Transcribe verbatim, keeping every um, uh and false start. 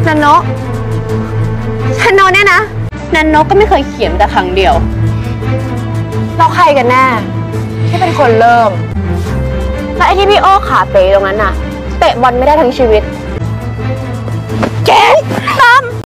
นันโนนันโนเนี่ยนะนันโนก็ไม่เคยเขียนแต่ครั้งเดียวเราใครกันแน่ที่เป็นคนเริ่มและไอ้ที่พี่โอ้ขาเป๋ตรงนั้นน่ะเตะบอลไม่ได้ทั้งชีวิตแกต